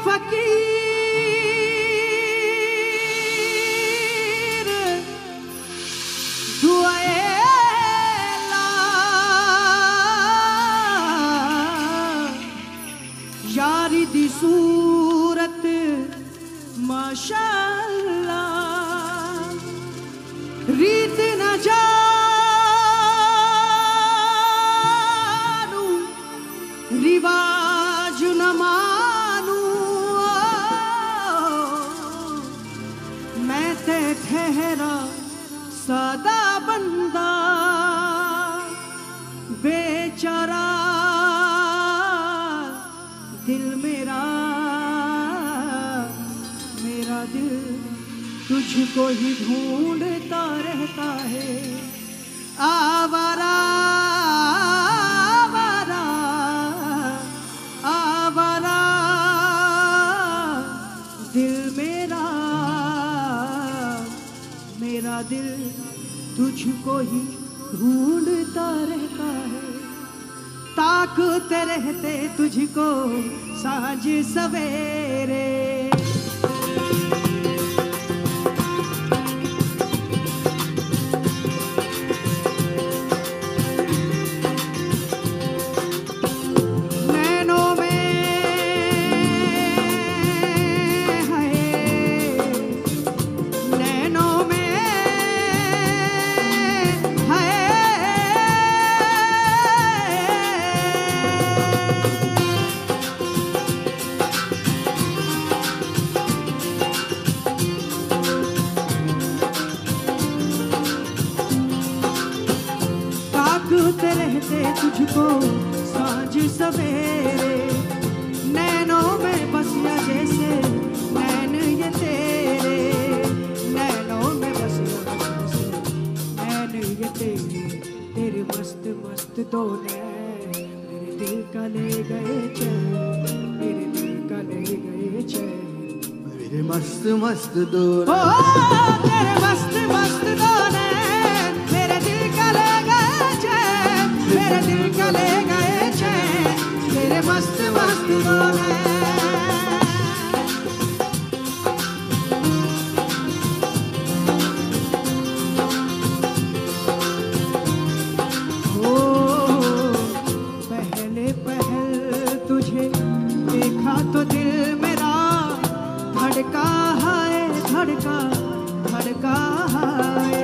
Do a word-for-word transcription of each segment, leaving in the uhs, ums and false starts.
फकीर दुआए ला यारी दी सूरत माशाअल्लाह रीत न जानू रिवाज न मानू मैं ते ठहरा सादा बंदा बेचारा दिल मेरा मेरा दिल तुझको ही ढूंढता रहता है आवारा आवारा आवारा दिल मेरा मेरा दिल तुझको ही ढूंढता रहता है ताकते रहते तुझको साँझ सवेरे रहते तुझको साँझ सवेरे नैनों में बसिया जैसे नैन ये तेरे नैनों में बसिया जैसे नैन ये तेरे तेरे मस्त मस्त दो नैन मेरे दिल का ले गए चैन मेरे दिल का ले गए चैन मेरे मस्त मस्त दो तेरे मस्त मस्त दो नैन मेरे दिल का ले गए चैन मेरे दिल का ले गए चैन तेरे मस्त मस्त दो ओ पहले पहल तुझे देखा तो दिल मेरा धड़का है धड़का धड़का है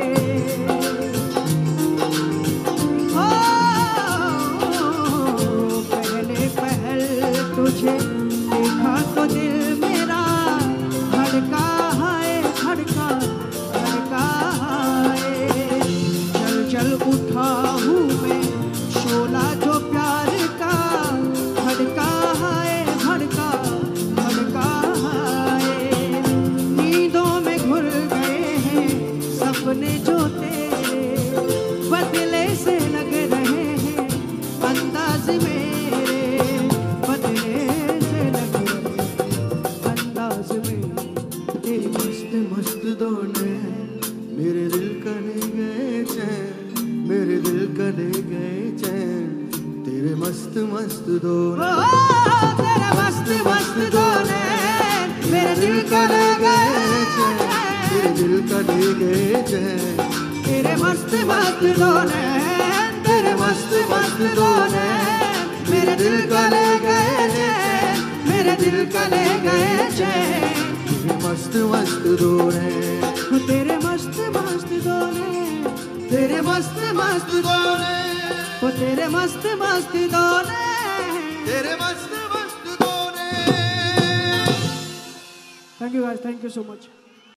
तुझे देखा तो दिल मेरा धड़का है धड़का धड़का है जल जल उठा हूँ मैं शोला जो प्यार का धड़का है धड़का धड़का है नींदों में घुल गए हैं सपने जो तेरे बदले से लग रहे हैं अंदाज में मेरे दिल का ले गए चैन मेरे दिल का ले गए चैन तेरे मस्त मस्त दो तेरे मस्त मस्त दो मेरे दिल का ले गए चैन मेरे दिल का ले गए चैन तेरे मस्त मस्त दो तेरे मस्त मस्त दो मेरे दिल का ले गए चैन मेरे दिल का ले गए चैन तेरे मस्त मस्त दो तेरे मस्त मस्त दोने तेरे मस्त मस्त दोने वो तेरे मस्त मस्त दोने तेरे मस्त मस्त दोने। Thank you guys, thank you so much.